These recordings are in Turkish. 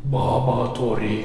Baba Torik.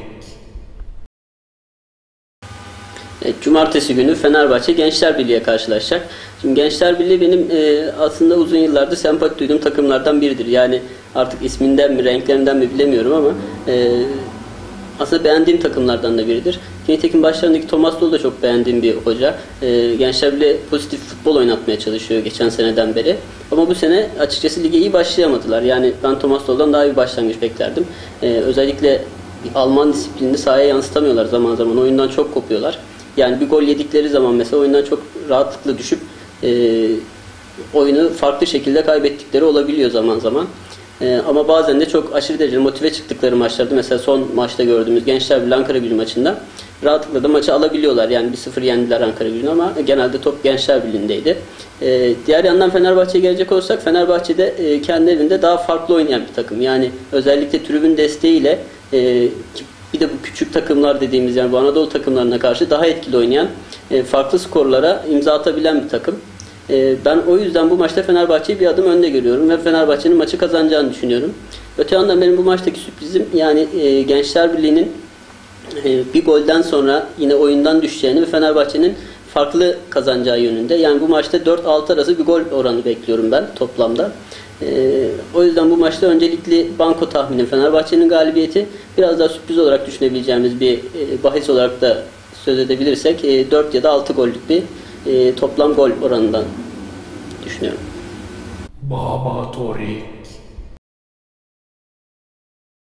Evet, Cumartesi günü Fenerbahçe Gençler Birliği'ye karşılaşacak. Şimdi Gençler Birliği benim aslında uzun yıllardır sempati duyduğum takımlardan biridir. Yani artık isminden mi, renklerinden mi bilemiyorum ama aslında beğendiğim takımlardan da biridir. Nitekim başlarındaki Thomas Doll da çok beğendiğim bir hoca. Gençler Birliği pozitif futbol oynatmaya çalışıyor geçen seneden beri. Ama bu sene açıkçası lige iyi başlayamadılar. Yani ben Thomas Doll'dan daha iyi bir başlangıç beklerdim. Özellikle Alman disiplinini sahaya yansıtamıyorlar zaman zaman. Oyundan çok kopuyorlar. Yani bir gol yedikleri zaman mesela oyundan çok rahatlıkla düşüp oyunu farklı şekilde kaybettikleri olabiliyor zaman zaman. Ama bazen de çok aşırı derecede motive çıktıkları maçlarda, mesela son maçta gördüğümüz Gençler Birliği Ankara Gücü maçında rahatlıkla da maçı alabiliyorlar. Yani 1-0 yendiler Ankara Gücü'nü ama genelde top Gençler Birliği'ndeydi. Diğer yandan Fenerbahçe'ye gelecek olursak, Fenerbahçe'de kendi evinde daha farklı oynayan bir takım. Yani özellikle tribün desteğiyle bir de bu küçük takımlar dediğimiz, yani bu Anadolu takımlarına karşı daha etkili oynayan, farklı skorlara imza atabilen bir takım. Ben o yüzden bu maçta Fenerbahçe'yi bir adım önde görüyorum ve Fenerbahçe'nin maçı kazanacağını düşünüyorum. Öte yandan benim bu maçtaki sürprizim, yani Gençler Birliği'nin bir golden sonra yine oyundan düşeceğini ve Fenerbahçe'nin farklı kazanacağı yönünde. Yani bu maçta 4-6 arası bir gol oranı bekliyorum ben toplamda. O yüzden bu maçta öncelikli banko tahminim Fenerbahçe'nin galibiyeti. Biraz daha sürpriz olarak düşünebileceğimiz bir bahis olarak da söz edebilirsek 4 ya da 6 gollük bir toplam gol oranından düşünüyorum. Baba Torik.